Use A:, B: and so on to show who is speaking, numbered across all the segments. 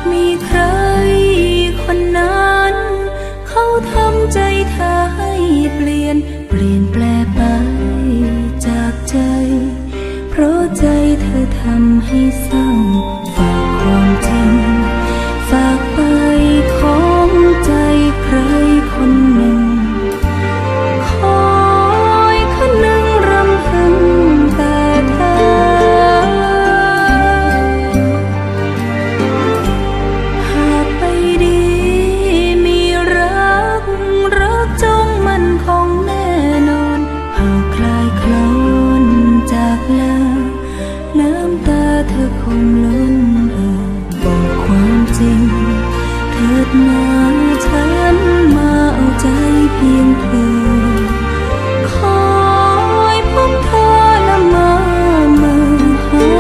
A: มีใครคนนั้นเขาทำใจเธอให้เปลี่ยนแปลไปจากใจเพราะใจเธอทำให้เศร้าฝากความจริงฝากไปของใจใครคนหนึ่งคอยคนหนึ่งรำพึงแต่เธอหากไปดีมีรักจงมันคงแน่นอนหากคลายคลอนจากลาน้ำตาเธอคงล้นบอกความจริงเถิดนาฉันมาเอาใจเพียงเธอคอยพบเธอละมาเมื่อหา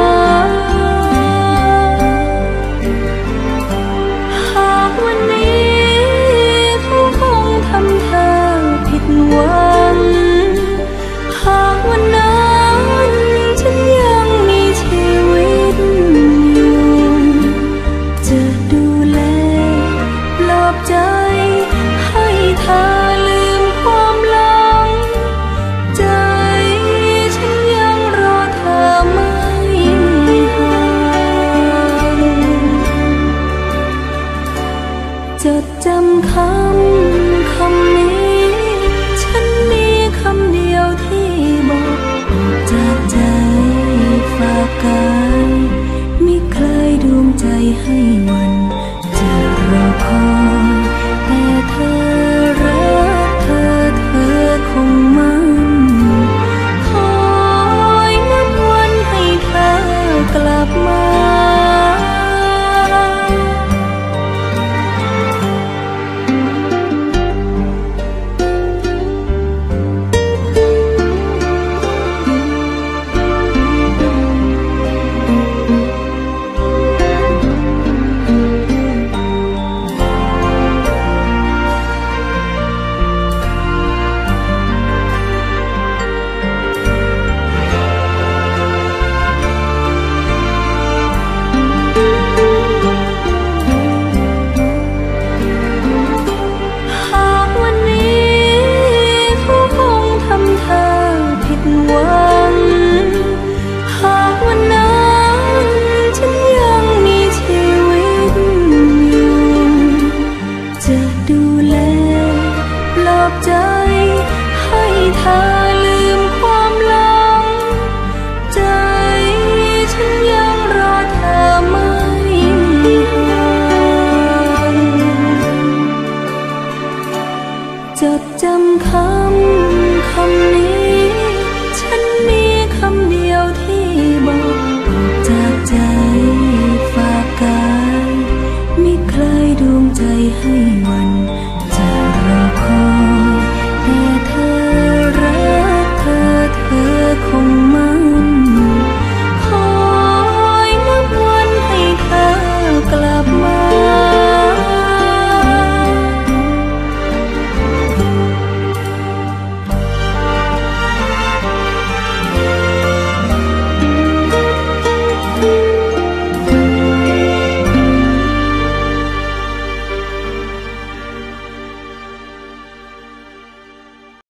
A: หากวันนี้เขาคงทำเธอผิดหวังหากวันนั้นฉันยังมีชีวิตอยู่จะดูแลปลอบใจให้เธอลืมความหลังใจฉันยังรอเธอไม่ห่างจดจำคำนี้ฉันมีคำเดียวที่บอกออกจากใจฝากกายมิใครดวงใจให้หวั่น